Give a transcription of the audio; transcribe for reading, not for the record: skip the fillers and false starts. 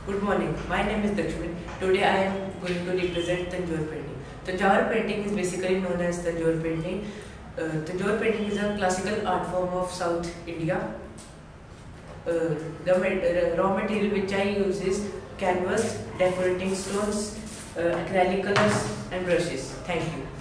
Good morning. My name is Dakshmeet. Today I am going to represent Tanjore painting. Tanjore painting is basically known as Tanjore painting. Tanjore painting is a classical art form of South India. The raw material which I use is canvas, decorating stones, acrylic colors and brushes. Thank you.